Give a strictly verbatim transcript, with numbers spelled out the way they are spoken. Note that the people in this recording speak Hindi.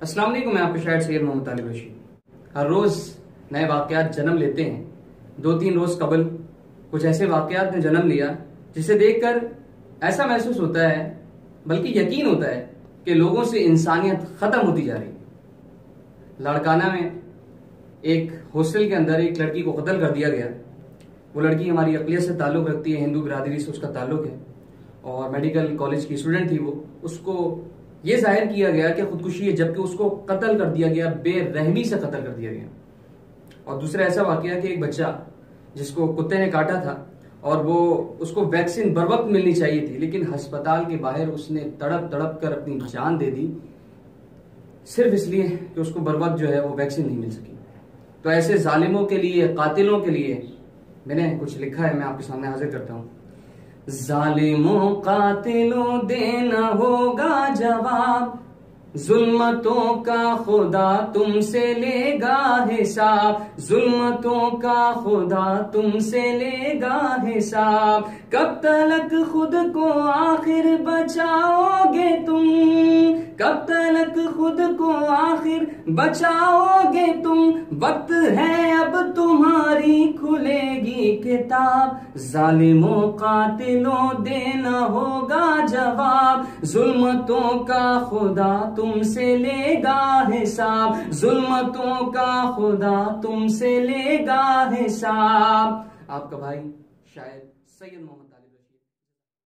अस्सलाम वालेकुम, मैं आपके शायर सैयद मोहम्मद तालिब रशीद। हर रोज नए वाकयात जन्म लेते हैं। दो तीन रोज कबल कुछ ऐसे वाकयात ने जन्म लिया जिसे देखकर ऐसा महसूस होता है, बल्कि यकीन होता है कि लोगों से इंसानियत खत्म होती जा रही है। लाड़काना में एक हॉस्टल के अंदर एक लड़की को कत्ल कर दिया गया। वो लड़की हमारी अक़लियत से ताल्लुक रखती है, हिंदू बिरादरी से उसका ताल्लुक है और मेडिकल कॉलेज की स्टूडेंट थी वो। उसको ये जाहिर किया गया कि खुदकुशी है, जबकि उसको कत्ल कर दिया गया, बेरहमी से कत्ल कर दिया गया। और दूसरा ऐसा वाकया कि एक बच्चा जिसको कुत्ते ने काटा था और वो उसको वैक्सीन बर वक्त मिलनी चाहिए थी, लेकिन अस्पताल के बाहर उसने तड़प तड़प कर अपनी जान दे दी सिर्फ इसलिए कि उसको बर वक्त जो है वो वैक्सीन नहीं मिल सकी। तो ऐसे जालिमों के लिए, कातिलों के लिए मैंने कुछ लिखा है, मैं आपके सामने हाजिर करता हूँ। जालिमों कातिलों देना होगा जवाब, जुल्मतों का खुदा तुमसे लेगा हिसाब, जुल्मतों का खुदा तुमसे लेगा हिसाब। कब तलक खुद को आखिर बचाओगे तुम, कब तलक खुद को आखिर बचाओगे तुम। वक्त है अब तुम्हारी खुलेगी किताब, जालिमों कातिलों देना होगा जवाब, जुल्मतों का खुदा तुमसे लेगा हिसाब, जुल्मतों का खुदा तुमसे लेगा हिसाब। आपका भाई शायर सैयद मोहम्मद